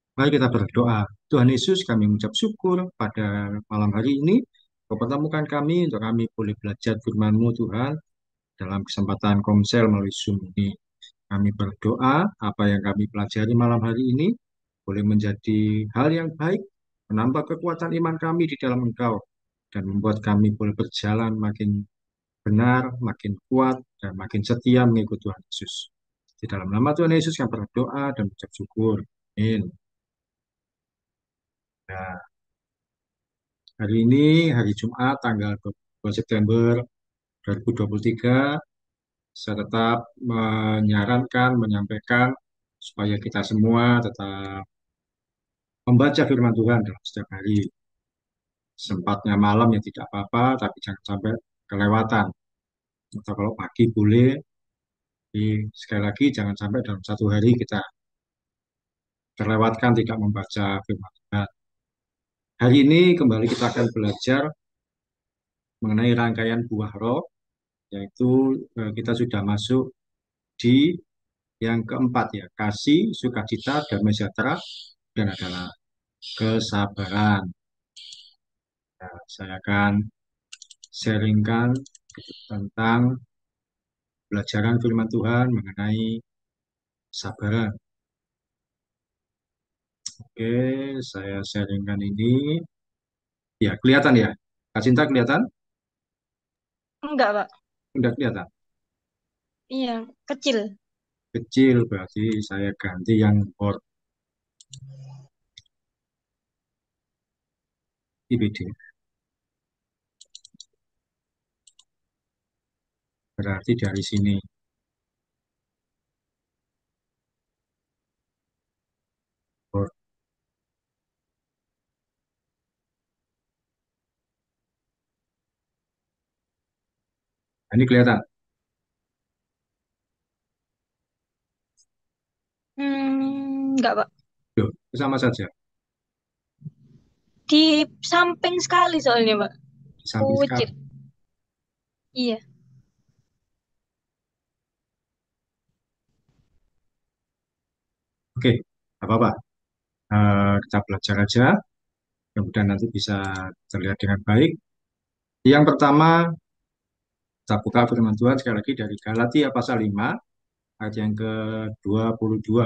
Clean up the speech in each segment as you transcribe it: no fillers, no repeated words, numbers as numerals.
Mari kita berdoa. Tuhan Yesus, kami mengucap syukur pada malam hari ini. Kau pertemukan kami untuk kami boleh belajar firman-Mu Tuhan dalam kesempatan komsel melalui Zoom ini. Kami berdoa apa yang kami pelajari malam hari ini boleh menjadi hal yang baik, menambah kekuatan iman kami di dalam Engkau, dan membuat kami boleh berjalan makin benar, makin kuat, dan makin setia mengikut Tuhan Yesus. Di dalam nama Tuhan Yesus kami berdoa dan mengucap syukur. Amin. Nah, hari ini hari Jumat tanggal 22 September 2023, saya tetap menyarankan, menyampaikan supaya kita semua tetap membaca firman Tuhan dalam setiap hari. Sempatnya malam ya tidak apa-apa, tapi jangan sampai kelewatan. Atau kalau pagi boleh, sekali lagi jangan sampai dalam satu hari kita terlewatkan tidak membaca firman Tuhan. Hari ini kembali kita akan belajar mengenai rangkaian buah roh, yaitu kita sudah masuk di yang keempat ya, kasih, sukacita, damai sejahtera, dan adalah kesabaran. Nah, saya akan sharingkan tentang pelajaran firman Tuhan mengenai kesabaran. Oke, saya sharingkan ini. Ya, kelihatan ya. Kak Cinta kelihatan? Enggak, Pak. Udah kelihatan. Iya, kecil. Kecil berarti saya ganti yang board IBD. Berarti dari sini. Board. Nah, ini kelihatan. Enggak, Pak. Loh, sama saja. Di samping sekali soalnya, Pak. Di samping Pucit. sekali. Iya. Oke, apa-apa. Kita belajar aja. Kemudian nanti bisa terlihat dengan baik. Yang pertama, kita buka firman Tuhan sekali lagi dari Galatia pasal 5, ayat yang ke-22.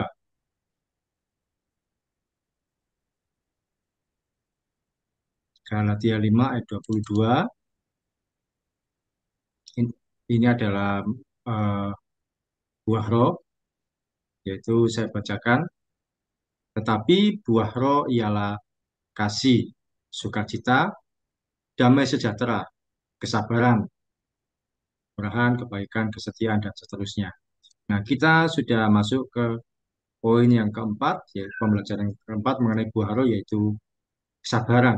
Galatia 5 ayat 22. Ini adalah eh, buah roh, yaitu saya bacakan. Tetapi buah roh ialah kasih, sukacita, damai sejahtera, kesabaran, kemurahan, kebaikan, kesetiaan, dan seterusnya. Nah, kita sudah masuk ke poin yang keempat, yaitu pembelajaran yang keempat mengenai buah roh, yaitu kesabaran.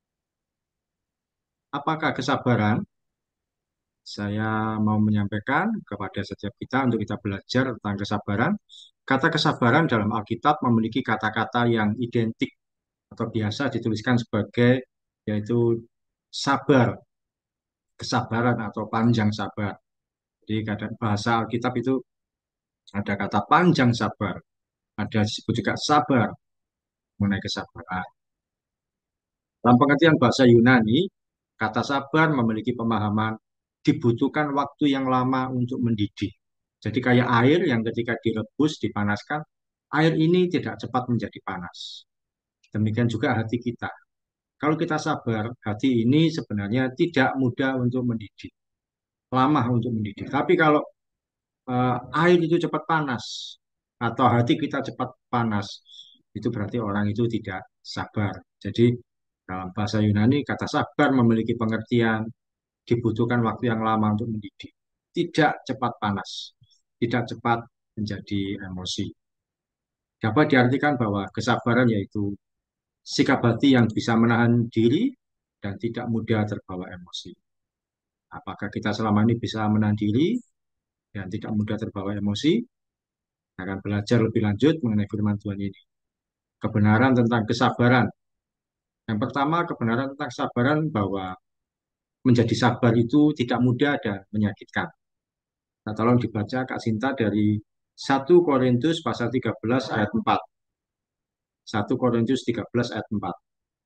Apakah kesabaran? Saya mau menyampaikan kepada setiap kita untuk kita belajar tentang kesabaran. Kata kesabaran dalam Alkitab memiliki kata-kata yang identik atau biasa dituliskan sebagai yaitu sabar, kesabaran atau panjang sabar. Jadi kadang bahasa Alkitab itu ada kata panjang sabar, ada disebut juga sabar mengenai kesabaran. Dalam pengertian bahasa Yunani, kata sabar memiliki pemahaman dibutuhkan waktu yang lama untuk mendidih. Jadi kayak air yang ketika direbus, dipanaskan, air ini tidak cepat menjadi panas. Demikian juga hati kita. Kalau kita sabar, hati ini sebenarnya tidak mudah untuk mendidih, lama untuk mendidih. Tapi kalau air itu cepat panas atau hati kita cepat panas, itu berarti orang itu tidak sabar. Jadi dalam bahasa Yunani, kata sabar memiliki pengertian dibutuhkan waktu yang lama untuk mendidih. Tidak cepat panas, tidak cepat menjadi emosi. Dapat diartikan bahwa kesabaran yaitu sikap hati yang bisa menahan diri dan tidak mudah terbawa emosi. Apakah kita selama ini bisa menahan diri dan tidak mudah terbawa emosi? Akan belajar lebih lanjut mengenai firman Tuhan ini. Kebenaran tentang kesabaran. Yang pertama, kebenaran tentang kesabaran bahwa menjadi sabar itu tidak mudah dan menyakitkan. Nah, tolong dibaca Kak Sinta dari 1 Korintus pasal 13 ayat 4. 1 Korintus 13 ayat 4.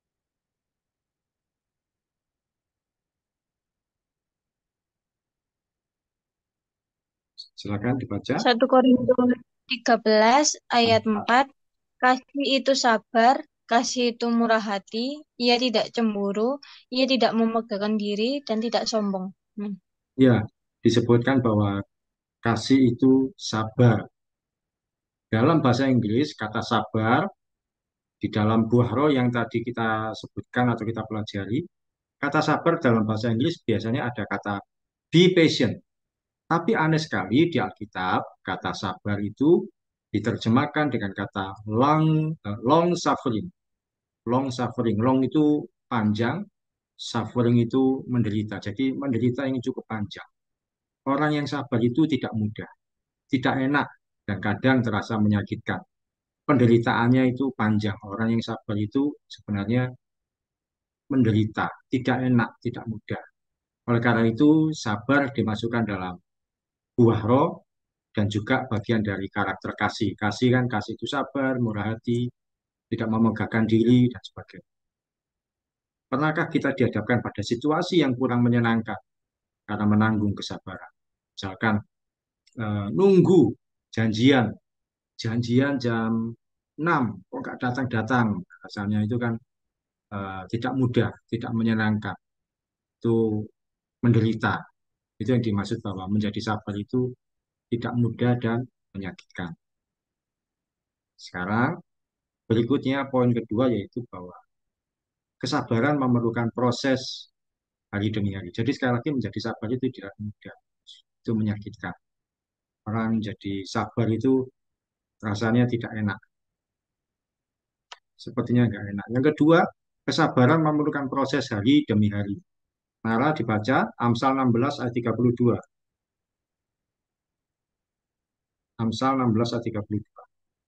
Silakan dibaca. 1 Korintus 13 ayat 4. Kasih itu sabar, kasih itu murah hati, ia tidak cemburu, ia tidak memegahkan diri dan tidak sombong. Ya, disebutkan bahwa kasih itu sabar. Dalam bahasa Inggris, kata sabar di dalam buah roh yang tadi kita sebutkan atau kita pelajari, kata sabar dalam bahasa Inggris biasanya ada kata be patient. Tapi aneh sekali di Alkitab, kata sabar itu diterjemahkan dengan kata long suffering. Long suffering. Long itu panjang, suffering itu menderita. Jadi menderita yang cukup panjang. Orang yang sabar itu tidak mudah, tidak enak, dan kadang terasa menyakitkan. Penderitaannya itu panjang. Orang yang sabar itu sebenarnya menderita, tidak enak, tidak mudah. Oleh karena itu, sabar dimasukkan dalam buah roh dan juga bagian dari karakter kasih. Kasih kan, kasih itu sabar, murah hati, tidak memegahkan diri, dan sebagainya. Pernahkah kita dihadapkan pada situasi yang kurang menyenangkan karena menanggung kesabaran? Misalkan nunggu janjian, janjian jam 6, kok nggak datang-datang? Asalnya itu kan tidak mudah, tidak menyenangkan, itu menderita. Itu yang dimaksud bahwa menjadi sabar itu tidak mudah dan menyakitkan. Sekarang berikutnya poin kedua yaitu bahwa kesabaran memerlukan proses hari demi hari. Jadi sekali lagi menjadi sabar itu tidak mudah, itu menyakitkan. Orang jadi sabar itu rasanya tidak enak, sepertinya nggak enak. Yang kedua, kesabaran memerlukan proses hari demi hari. Nara dibaca Amsal 16 ayat 32. Amsal 16 ayat 32.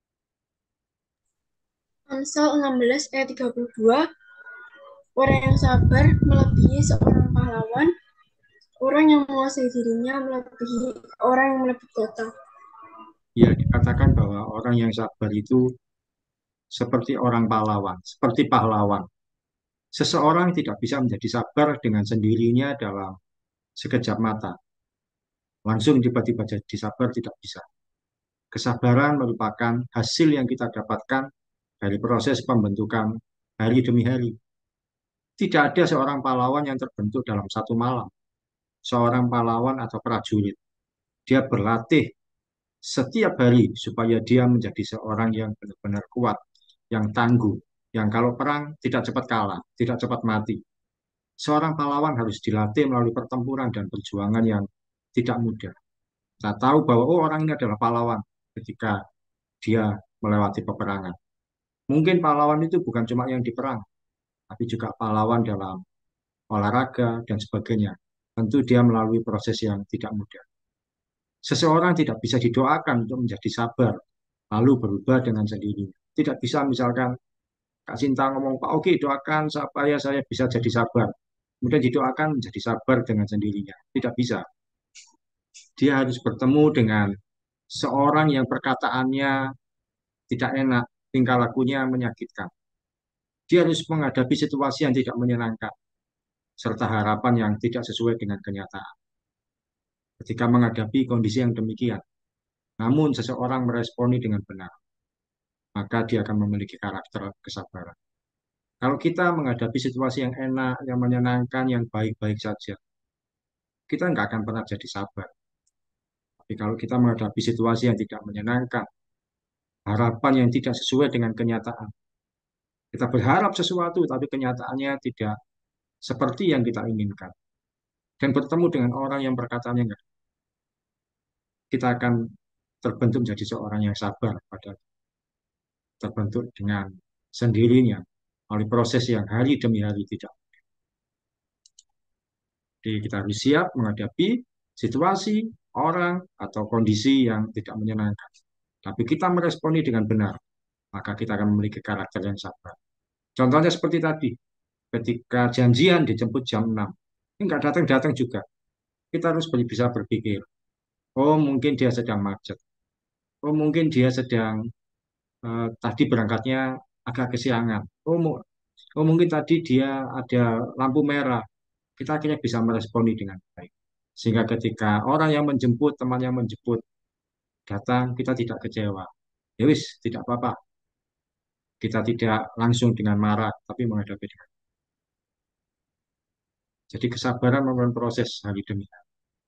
Amsal 16 ayat 32. Orang yang sabar melebihi seorang pahlawan, orang yang menguasai dirinya melebihi orang yang melebut kota. Ya, dikatakan bahwa orang yang sabar itu seperti orang pahlawan, seperti pahlawan. Seseorang tidak bisa menjadi sabar dengan sendirinya dalam sekejap mata. Langsung tiba-tiba jadi sabar tidak bisa. Kesabaran merupakan hasil yang kita dapatkan dari proses pembentukan hari demi hari. Tidak ada seorang pahlawan yang terbentuk dalam satu malam. Seorang pahlawan atau prajurit, dia berlatih setiap hari supaya dia menjadi seorang yang benar-benar kuat, yang tangguh, yang kalau perang tidak cepat kalah, tidak cepat mati. Seorang pahlawan harus dilatih melalui pertempuran dan perjuangan yang tidak mudah. Saya tahu bahwa oh, orang ini adalah pahlawan ketika dia melewati peperangan. Mungkin pahlawan itu bukan cuma yang di perang, tapi juga pahlawan dalam olahraga dan sebagainya. Tentu dia melalui proses yang tidak mudah. Seseorang tidak bisa didoakan untuk menjadi sabar, lalu berubah dengan sendirinya. Tidak bisa misalkan Kak Sinta ngomong, Pak Oki doakan supaya saya bisa jadi sabar. Kemudian didoakan menjadi sabar dengan sendirinya. Tidak bisa. Dia harus bertemu dengan seorang yang perkataannya tidak enak, tingkah lakunya menyakitkan. Dia harus menghadapi situasi yang tidak menyenangkan, serta harapan yang tidak sesuai dengan kenyataan. Ketika menghadapi kondisi yang demikian, namun seseorang meresponi dengan benar, maka dia akan memiliki karakter kesabaran. Kalau kita menghadapi situasi yang enak, yang menyenangkan, yang baik-baik saja, kita nggak akan pernah jadi sabar. Tapi kalau kita menghadapi situasi yang tidak menyenangkan, harapan yang tidak sesuai dengan kenyataan, kita berharap sesuatu, tapi kenyataannya tidak seperti yang kita inginkan. Dan bertemu dengan orang yang perkataannya enggak, kita akan terbentuk menjadi seorang yang sabar, pada terbentuk dengan sendirinya, oleh proses yang hari demi hari tidak. Jadi kita harus siap menghadapi situasi, orang, atau kondisi yang tidak menyenangkan. Tapi kita meresponi dengan benar, maka kita akan memiliki karakter yang sabar. Contohnya seperti tadi, ketika janjian dijemput jam 6, ini nggak datang-datang juga. Kita harus bisa berpikir, oh mungkin dia sedang macet, oh mungkin dia sedang tadi berangkatnya agak kesiangan. Oh, mungkin tadi dia ada lampu merah. Kita akhirnya bisa meresponi dengan baik. Sehingga ketika orang yang menjemput, teman yang menjemput datang, kita tidak kecewa. Ya wis, tidak apa-apa. Kita tidak langsung dengan marah, tapi menghadapi dengan. Jadi kesabaran merupakan proses hari demi hari.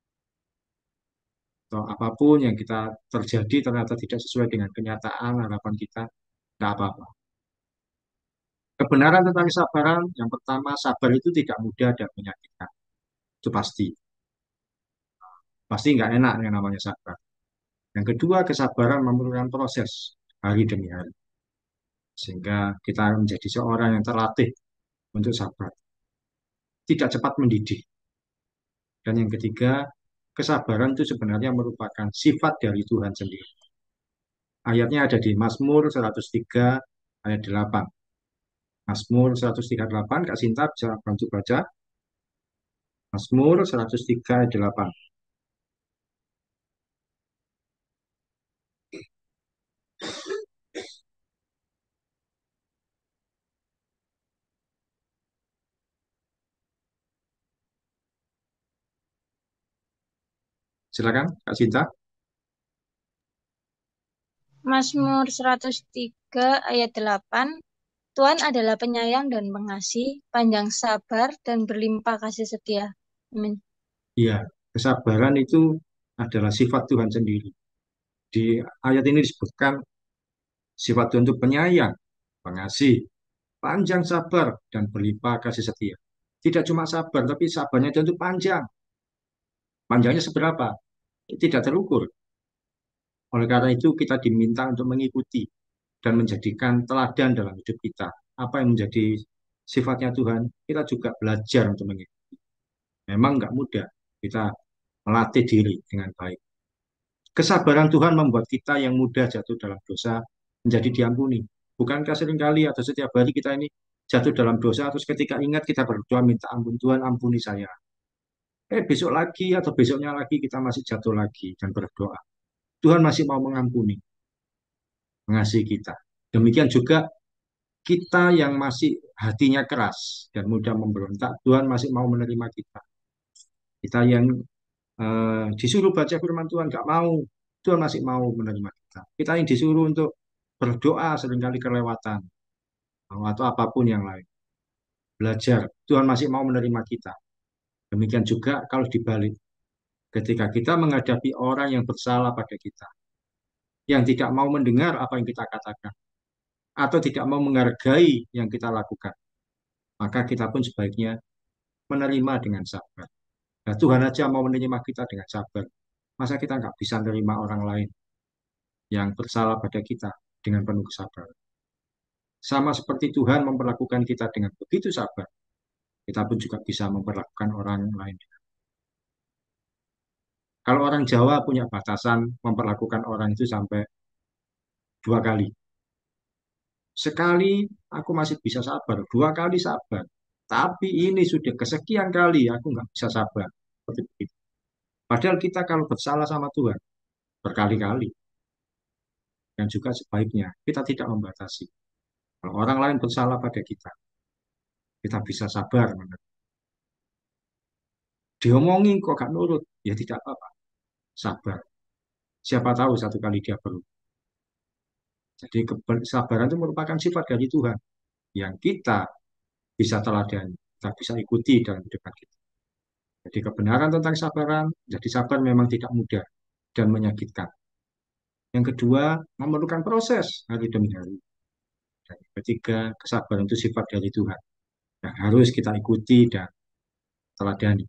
Atau apapun yang kita terjadi ternyata tidak sesuai dengan kenyataan harapan kita, tidak apa-apa. Kebenaran tentang kesabaran, yang pertama, sabar itu tidak mudah dan menyakitkan. Itu pasti. Pasti nggak enak yang namanya sabar. Yang kedua, kesabaran memerlukan proses hari demi hari. Sehingga kita menjadi seorang yang terlatih untuk sabar. Tidak cepat mendidih. Dan yang ketiga, kesabaran itu sebenarnya merupakan sifat dari Tuhan sendiri. Ayatnya ada di Mazmur 103 ayat 8. Mazmur 138, Kak Sinta bisa bantu baca. Mazmur 103 ayat 8. Silakan, Kak Sinta. Mazmur 103 ayat 8. Tuhan adalah penyayang dan pengasih, panjang sabar dan berlimpah kasih setia. Amin. Iya, kesabaran itu adalah sifat Tuhan sendiri. Di ayat ini disebutkan sifat Tuhan itu penyayang, pengasih, panjang sabar, dan berlimpah kasih setia. Tidak cuma sabar, tapi sabarnya Tuhan itu panjang. Panjangnya seberapa? Tidak terukur. Oleh karena itu, kita diminta untuk mengikuti dan menjadikan teladan dalam hidup kita. Apa yang menjadi sifatnya Tuhan, kita juga belajar untuk mengikuti. Memang nggak mudah kita melatih diri dengan baik. Kesabaran Tuhan membuat kita yang mudah jatuh dalam dosa menjadi diampuni. Bukankah seringkali atau setiap hari kita ini jatuh dalam dosa, terus ketika ingat kita berdoa minta ampun, Tuhan ampuni saya. Besok lagi atau besoknya lagi kita masih jatuh lagi dan berdoa. Tuhan masih mau mengampuni, mengasihi kita. Demikian juga kita yang masih hatinya keras dan mudah memberontak, Tuhan masih mau menerima kita. Kita yang disuruh baca firman Tuhan nggak mau, Tuhan masih mau menerima kita. Kita yang disuruh untuk berdoa seringkali kelewatan atau apapun yang lain. Belajar, Tuhan masih mau menerima kita. Demikian juga kalau dibalik, ketika kita menghadapi orang yang bersalah pada kita, yang tidak mau mendengar apa yang kita katakan, atau tidak mau menghargai yang kita lakukan, maka kita pun sebaiknya menerima dengan sabar. Nah, Tuhan aja mau menerima kita dengan sabar. Masa kita nggak bisa menerima orang lain yang bersalah pada kita dengan penuh kesabaran. Sama seperti Tuhan memperlakukan kita dengan begitu sabar, kita pun juga bisa memperlakukan orang lain. Kalau orang Jawa punya batasan memperlakukan orang itu sampai 2 kali. Sekali aku masih bisa sabar, 2 kali sabar. Tapi ini sudah kesekian kali aku nggak bisa sabar. Seperti begitu. Padahal kita kalau bersalah sama Tuhan berkali-kali, dan juga sebaiknya kita tidak membatasi. Kalau orang lain bersalah pada kita bisa sabar. Diomongin kok gak nurut, ya tidak apa-apa, sabar. Siapa tahu satu kali dia berubah. Jadi kesabaran itu merupakan sifat dari Tuhan yang kita bisa teladani, kita bisa ikuti dalam hidup kita. Jadi kebenaran tentang kesabaran, jadi sabar memang tidak mudah dan menyakitkan. Yang kedua, memerlukan proses hari demi hari. Dan yang ketiga, kesabaran itu sifat dari Tuhan yang harus kita ikuti dan teladani.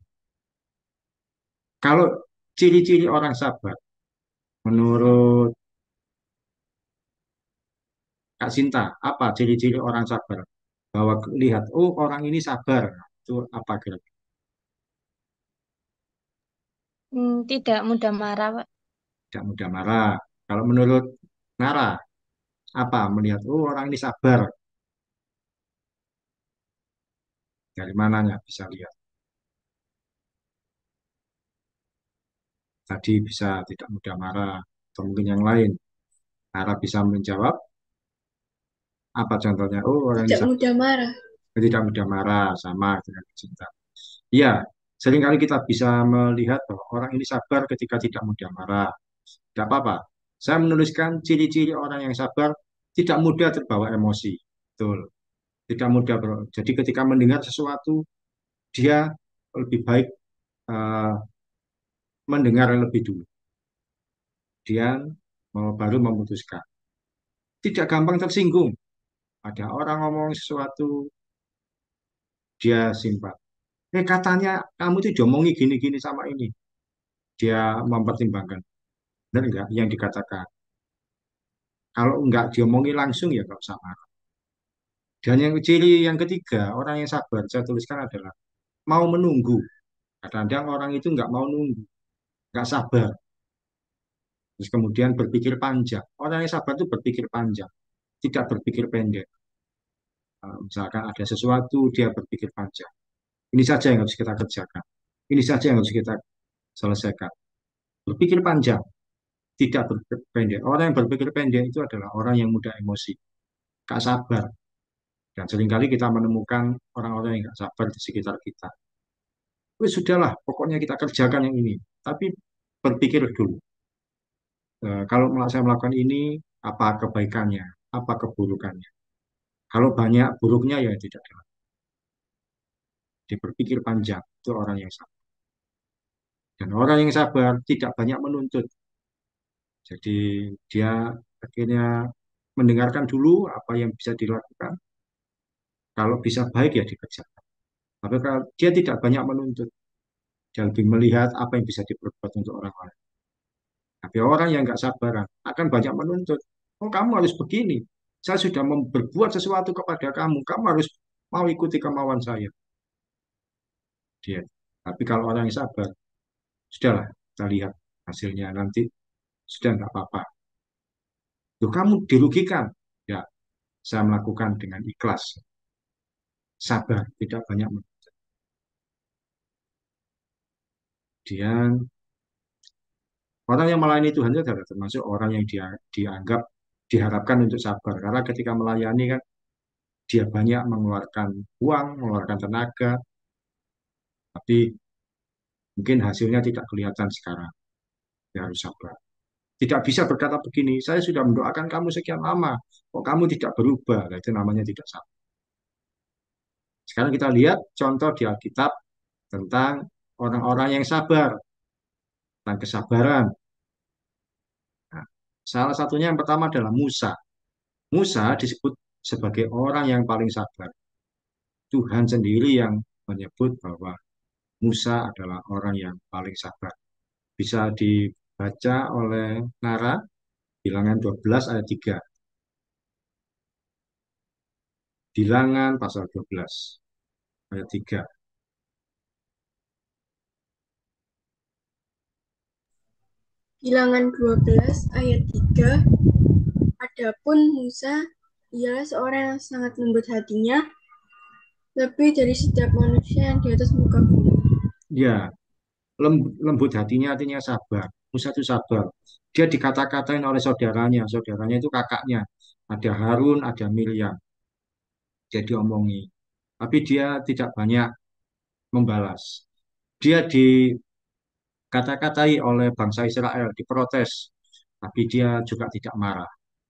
Kalau ciri-ciri orang sabar, menurut Kak Sinta, apa ciri-ciri orang sabar? Bahwa lihat, oh orang ini sabar. Itu apa kira-kira? Tidak mudah marah, Pak. Tidak mudah marah. Kalau menurut Nara, apa melihat, oh orang ini sabar. Dari mananya bisa lihat. Tadi bisa tidak mudah marah. Atau mungkin yang lain. Nara bisa menjawab. Apa contohnya? Oh, orang ini Tidak mudah marah. tidak mudah marah, sama dengan cinta. Iya, seringkali kita bisa melihat bahwa orang ini sabar ketika tidak mudah marah. Tidak apa-apa. Saya menuliskan ciri-ciri orang yang sabar tidak mudah terbawa emosi. Betul. Tidak mudah, bro. Jadi ketika mendengar sesuatu, dia lebih baik eh, mendengar lebih dulu. Dia baru memutuskan. Tidak gampang tersinggung. Ada orang ngomong sesuatu, dia simpan. Katanya kamu itu diomongi gini-gini sama ini. Dia mempertimbangkan. Benar enggak yang dikatakan? Kalau enggak diomongi langsung ya enggak usah marah. Dan yang ciri yang ketiga, orang yang sabar, saya tuliskan adalah mau menunggu. Kadang-kadang orang itu enggak mau nunggu, enggak sabar. Terus kemudian berpikir panjang. Orang yang sabar itu berpikir panjang, tidak berpikir pendek. Misalkan ada sesuatu, dia berpikir panjang. Ini saja yang harus kita kerjakan. Ini saja yang harus kita selesaikan. Berpikir panjang, tidak berpikir pendek. Orang yang berpikir pendek itu adalah orang yang mudah emosi, gak sabar. Dan seringkali kita menemukan orang-orang yang gak sabar di sekitar kita. Sudahlah, pokoknya kita kerjakan yang ini. Tapi berpikir dulu. Kalau saya melakukan ini, apa kebaikannya, apa keburukannya. Kalau banyak buruknya ya tidak ada. Dia berpikir panjang, itu orang yang sabar. Dan orang yang sabar tidak banyak menuntut. Jadi dia akhirnya mendengarkan dulu apa yang bisa dilakukan. Kalau bisa baik ya dikerjakan. Tapi kalau dia tidak banyak menuntut, dia lebih melihat apa yang bisa diperbuat untuk orang lain. Tapi orang yang nggak sabaran akan banyak menuntut. Oh, kamu harus begini. Saya sudah berbuat sesuatu kepada kamu. Kamu harus mau ikuti kemauan saya. Dia. Tapi kalau orang yang sabar, sudahlah, kita lihat hasilnya nanti. Sudah nggak apa-apa. Tuh, kamu dirugikan. Ya, saya melakukan dengan ikhlas. Sabar, tidak banyak menuntut. Dia orang yang melayani Tuhan itu adalah termasuk orang yang dianggap diharapkan untuk sabar. Karena ketika melayani kan dia banyak mengeluarkan uang, mengeluarkan tenaga, tapi mungkin hasilnya tidak kelihatan sekarang. Dia harus sabar. Tidak bisa berkata begini, saya sudah mendoakan kamu sekian lama, kok kamu tidak berubah. Nah, itu namanya tidak sabar. Sekarang kita lihat contoh di Alkitab tentang orang-orang yang sabar, tentang kesabaran. Nah, salah satunya yang pertama adalah Musa. Musa disebut sebagai orang yang paling sabar. Tuhan sendiri yang menyebut bahwa Musa adalah orang yang paling sabar. Bisa dibaca oleh Nara, Bilangan 12 ayat 3. Bilangan pasal 12 ayat 3. Bilangan 12 ayat 3. Adapun Musa, ialah seorang yang sangat lembut hatinya, lebih dari setiap manusia yang di atas muka bumi. Ya, lembut hatinya artinya sabar. Musa itu sabar. Dia dikata-katain oleh saudaranya. Saudaranya itu kakaknya. Ada Harun, ada Miriam. Dia diomongi. Tapi dia tidak banyak membalas. Dia dikata-katai oleh bangsa Israel, diprotes. Tapi dia juga tidak marah.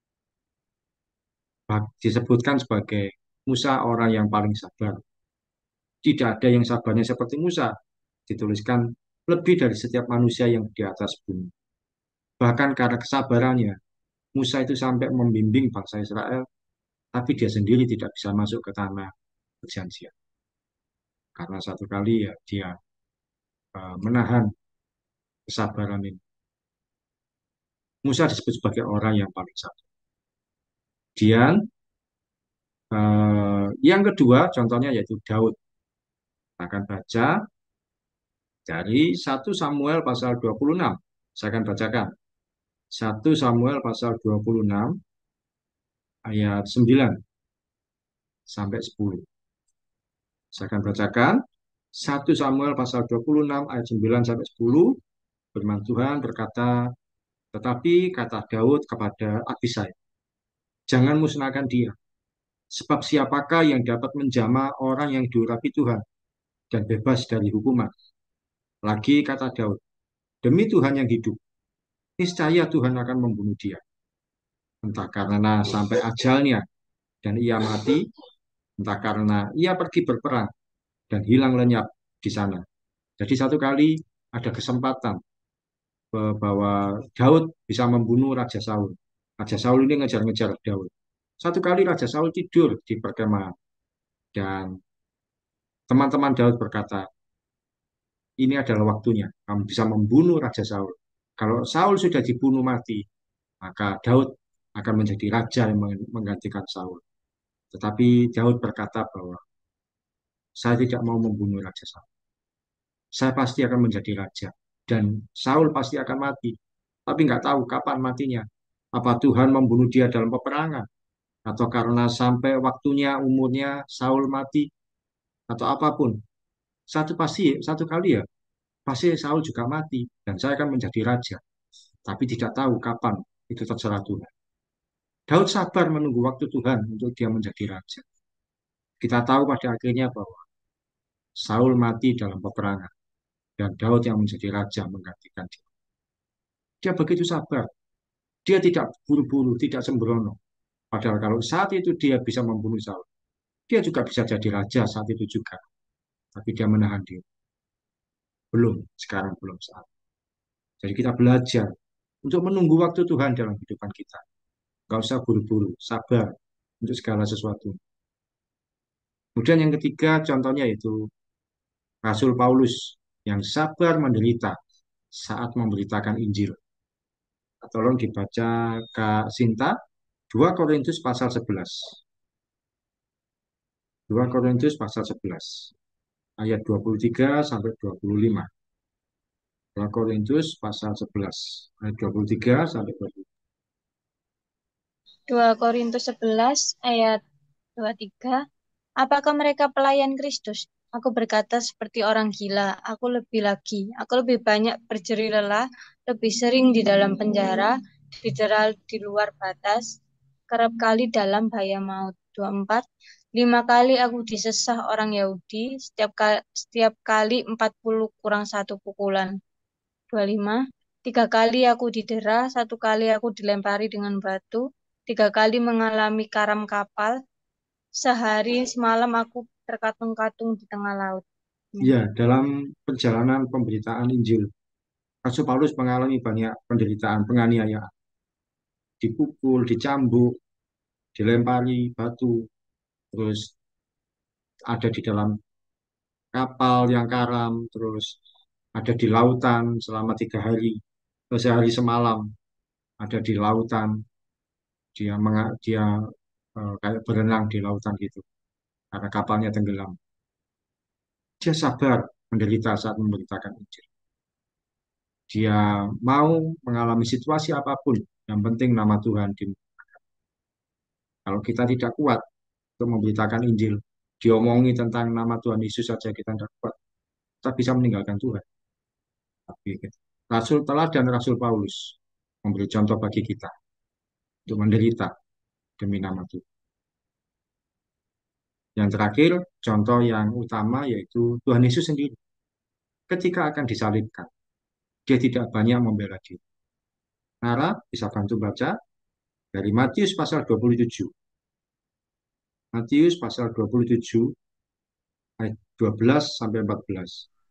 Disebutkan sebagai Musa orang yang paling sabar. Tidak ada yang sabarnya seperti Musa. Dituliskan lebih dari setiap manusia yang di atas bumi. Bahkan karena kesabarannya, Musa itu sampai membimbing bangsa Israel, tapi dia sendiri tidak bisa masuk ke tanah perjanjian. Karena satu kali ya dia menahan kesabaran ini. Musa disebut sebagai orang yang paling sabar. Kemudian yang kedua contohnya yaitu Daud. Kita akan baca dari 1 Samuel pasal 26. Saya akan bacakan. 1 Samuel pasal 26 ayat 9 sampai 10. Saya akan bacakan 1 Samuel pasal 26 ayat 9 sampai 10. Firman Tuhan berkata, tetapi kata Daud kepada Abisai, jangan musnahkan dia. Sebab siapakah yang dapat menjamah orang yang diurapi Tuhan dan bebas dari hukuman? Lagi kata Daud, demi Tuhan yang hidup, niscaya Tuhan akan membunuh dia. Entah karena sampai ajalnya dan ia mati, entah karena ia pergi berperang dan hilang lenyap di sana. Jadi satu kali ada kesempatan bahwa Daud bisa membunuh Raja Saul. Raja Saul ini ngejar-ngejar Daud. Satu kali Raja Saul tidur di perkemahan dan teman-teman Daud berkata, ini adalah waktunya. Kamu bisa membunuh Raja Saul. Kalau Saul sudah dibunuh mati, maka Daud akan menjadi raja yang menggantikan Saul. Tetapi Daud berkata bahwa saya tidak mau membunuh Raja Saul. Saya pasti akan menjadi raja. Dan Saul pasti akan mati. Tapi nggak tahu kapan matinya. Apa Tuhan membunuh dia dalam peperangan? Atau karena sampai waktunya umurnya Saul mati? Atau apapun. Satu kali ya, pasti Saul juga mati. Dan saya akan menjadi raja. Tapi tidak tahu kapan. Itu terserah Tuhan. Daud sabar menunggu waktu Tuhan untuk dia menjadi raja. Kita tahu pada akhirnya bahwa Saul mati dalam peperangan. Dan Daud yang menjadi raja menggantikan dia. Dia begitu sabar. Dia tidak buru-buru, tidak sembrono. Padahal kalau saat itu dia bisa membunuh Saul, dia juga bisa jadi raja saat itu juga. Tapi dia menahan diri. Belum, sekarang belum saat. Jadi kita belajar untuk menunggu waktu Tuhan dalam kehidupan kita. Gak usah buru-buru, sabar untuk segala sesuatu. Kemudian yang ketiga contohnya itu Rasul Paulus yang sabar menderita saat memberitakan Injil. Tolong dibaca Kak Sinta, 2 Korintus pasal 11. 2 Korintus pasal 11 ayat 23 sampai 25. 2 Korintus pasal 11 ayat 23 sampai 25. 2 Korintus 11 ayat 23. Apakah mereka pelayan Kristus? Aku berkata seperti orang gila. Aku lebih lagi. Aku lebih banyak berjerih lelah, lebih sering di dalam penjara, didera di luar batas, kerap kali dalam bahaya maut. 24. 5 kali aku disesah orang Yahudi, setiap kali 40 kurang 1 pukulan. 25. 3 kali aku didera, 1 kali aku dilempari dengan batu, 3 kali mengalami karam kapal, sehari semalam aku terkatung-katung di tengah laut. Ya, dalam perjalanan pemberitaan Injil, Rasul Paulus mengalami banyak penderitaan, penganiayaan, dipukul, dicambuk, dilempari batu, terus ada di dalam kapal yang karam, terus ada di lautan selama 3 hari, sehari semalam, ada di lautan, dia kayak berenang di lautan gitu, karena kapalnya tenggelam. Dia sabar menderita saat memberitakan Injil. Dia mau mengalami situasi apapun, yang penting nama Tuhan di. Kalau kita tidak kuat untuk memberitakan Injil, diomongi tentang nama Tuhan Yesus saja kita tidak kuat, kita bisa meninggalkan Tuhan. Tapi Rasul teladan Rasul Paulus memberi contoh bagi kita untuk menderita demi nama Tuhan. Yang terakhir, contoh yang utama yaitu Tuhan Yesus sendiri. Ketika akan disalibkan, dia tidak banyak membela diri. Nara bisa bantu baca dari Matius pasal 27. Matius pasal 27 ayat 12 sampai 14.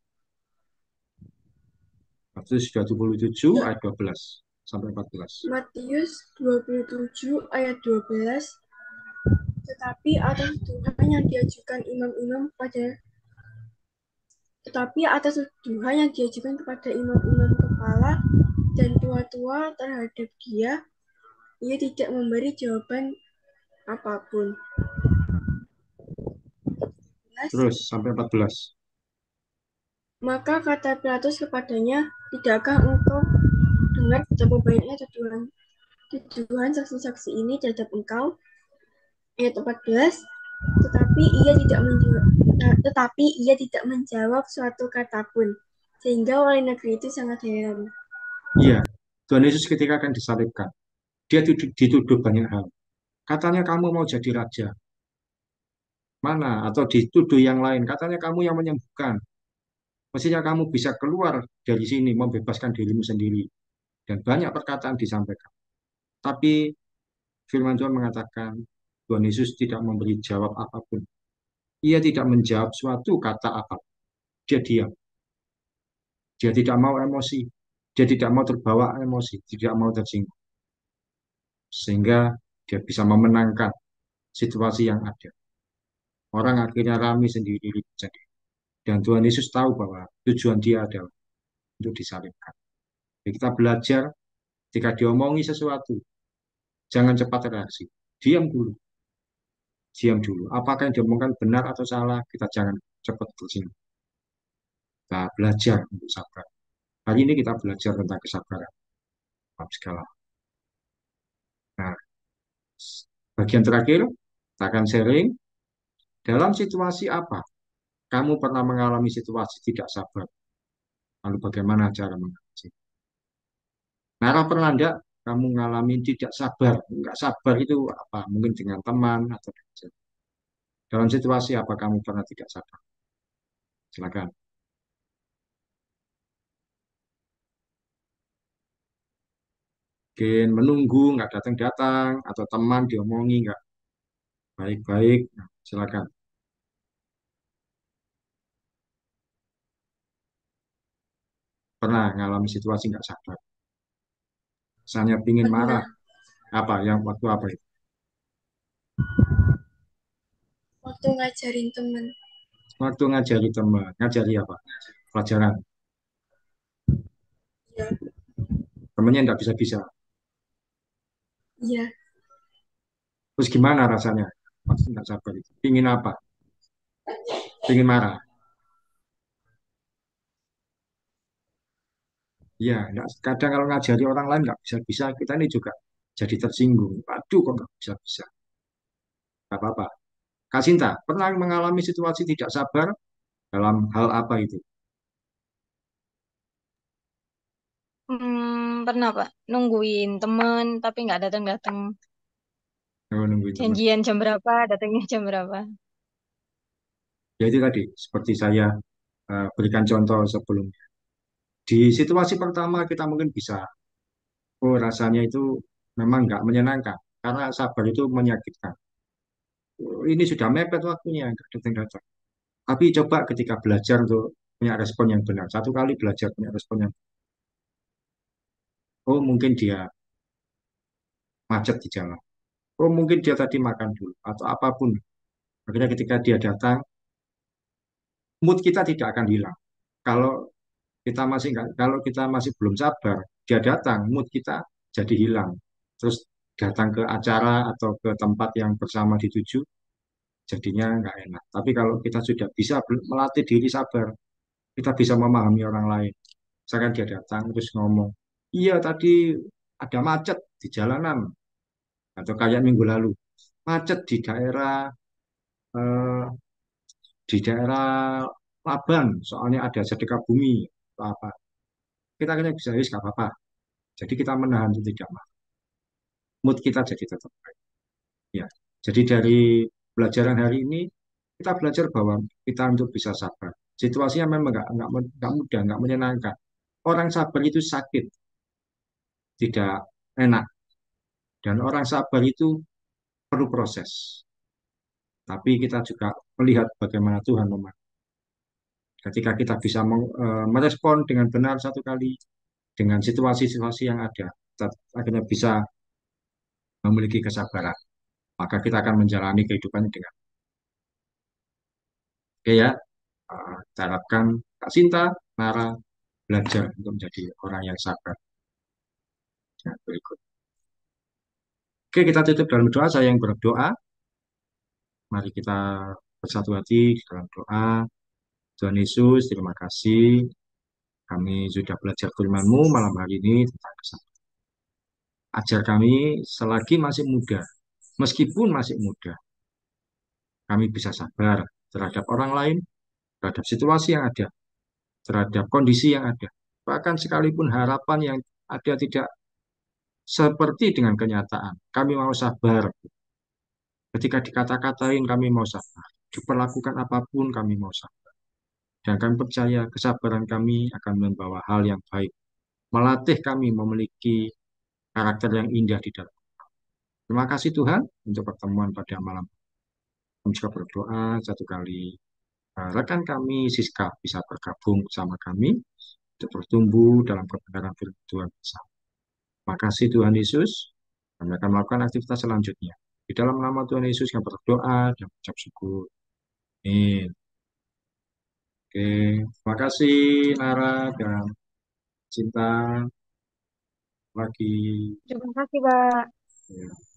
Matius 27 ayat 12 sampai 14. Matius 27 ayat 12. Tetapi atas tuduhan yang diajukan imam-imam kepada imam-imam kepala dan tua-tua terhadap dia, ia tidak memberi jawaban apapun. Terus sampai 14. Maka kata Pilatus kepadanya, tidakkah engkau dengar betapa banyaknya tuduhan saksi-saksi ini terhadap engkau? Ayat 14. Tetapi ia tidak menjawab suatu kata pun, sehingga wali negeri itu sangat heran. Iya, Tuhan Yesus ketika akan disalibkan, dia dituduh banyak hal. Katanya kamu mau jadi raja, Mana? Atau dituduh yang lain. Katanya kamu yang menyembuhkan. Mestinya kamu bisa keluar dari sini, membebaskan dirimu sendiri. Dan banyak perkataan disampaikan. Tapi firman Tuhan mengatakan, Tuhan Yesus tidak memberi jawab apapun. Ia tidak menjawab suatu kata apa. Dia diam. Dia tidak mau emosi. Dia tidak mau terbawa emosi. Tidak mau tersinggung. Sehingga dia bisa memenangkan situasi yang ada. Orang akhirnya ramai sendiri. Dan Tuhan Yesus tahu bahwa tujuan dia adalah untuk disalibkan. Jadi kita belajar ketika diomongi sesuatu, jangan cepat reaksi. Diam dulu. Diam dulu. Apakah yang diomongkan benar atau salah, kita jangan cepat tersinggung. Kita belajar untuk sabar. Hari ini kita belajar tentang kesabaran. Dalam segala. Nah, bagian terakhir, kita akan sharing. Dalam situasi apa kamu pernah mengalami situasi tidak sabar? Lalu bagaimana cara mengatasi? Nara, pernah enggak kamu ngalamin tidak sabar? Enggak sabar itu apa? Mungkin dengan teman atau dalam situasi apa kamu pernah tidak sabar? Silakan. Mungkin menunggu, nggak datang-datang, atau teman diomongi nggak baik-baik. Nah, silakan. Pernah ngalami situasi nggak sabar. Misalnya pingin marah, Pernah. apa yang waktu apa itu? Waktu ngajarin temen. Waktu ngajari teman, ngajari apa? Pelajaran. Ya, Temennya nggak bisa-bisa. iya, Terus gimana rasanya? Waktu nggak sabar itu. Pingin apa? Pingin marah. Iya, kadang kalau ngajari orang lain nggak bisa-bisa, kita ini juga jadi tersinggung. Aduh, kok nggak bisa-bisa? Nggak apa-apa. Kak Sinta, pernah mengalami situasi tidak sabar dalam hal apa itu? Pernah Pak, nungguin temen tapi nggak datang-datang. Kalau nungguin teman. Janjian jam berapa, datangnya jam berapa. Ya itu tadi, seperti saya berikan contoh sebelumnya. Di situasi pertama kita mungkin bisa, oh rasanya itu memang nggak menyenangkan, karena sabar itu menyakitkan. Oh, ini sudah mepet waktunya, nggak datang-datang. Tapi coba ketika belajar untuk punya respon yang benar. Satu kali belajar punya respon yang, oh mungkin dia macet di jalan. Oh mungkin dia tadi makan dulu, atau apapun. Akhirnya ketika dia datang, mood kita tidak akan hilang. Kalau kalau kita masih belum sabar, dia datang, mood kita jadi hilang. Terus datang ke acara atau ke tempat yang bersama dituju, jadinya nggak enak. Tapi kalau kita sudah bisa melatih diri sabar, kita bisa memahami orang lain. Misalkan dia datang terus ngomong, iya tadi ada macet di jalanan, atau kayak minggu lalu, macet eh, di daerah Laban, soalnya ada sedekah bumi atau apa. Kita akhirnya bisa, wis nggak apa-apa. Jadi kita menahan itu tidak marah. Mood kita jadi tetap baik. Ya. Jadi dari pelajaran hari ini kita belajar bahwa kita untuk bisa sabar. Situasinya memang nggak mudah, nggak menyenangkan. Orang sabar itu sakit, tidak enak. Dan orang sabar itu perlu proses. Tapi kita juga melihat bagaimana Tuhan memandang. Ketika kita bisa merespon dengan benar satu kali dengan situasi-situasi yang ada, kita akhirnya bisa memiliki kesabaran. Maka kita akan menjalani kehidupan dengan oke ya. Kita harapkan Kak Sinta, Nara belajar untuk menjadi orang yang sabar. Nah, berikut. Oke, kita tutup dalam doa. Saya yang berdoa. Mari kita bersatu hati di dalam doa. Tuhan Yesus, terima kasih. Kami sudah belajar firman-Mu malam hari ini tentang kesabaran. Ajar kami selagi masih muda, meskipun masih muda, kami bisa sabar terhadap orang lain, terhadap situasi yang ada, terhadap kondisi yang ada. Bahkan sekalipun harapan yang ada tidak seperti dengan kenyataan, kami mau sabar. Ketika dikata-katain, kami mau sabar. diperlakukan apapun kami mau sabar. Dan kami percaya kesabaran kami akan membawa hal yang baik, melatih kami memiliki karakter yang indah di dalam. Terima kasih Tuhan untuk pertemuan pada malam. Kami juga berdoa satu kali rekan kami Siska bisa bergabung bersama kami untuk bertumbuh dalam kebenaran firman Tuhan bersama. Terima kasih Tuhan Yesus. Kami akan melakukan aktivitas selanjutnya. Di dalam nama Tuhan Yesus kami berdoa dan mengucap syukur. Amin. Oke, terima kasih Nara dan Cinta lagi. Terima kasih, Pak. Ya.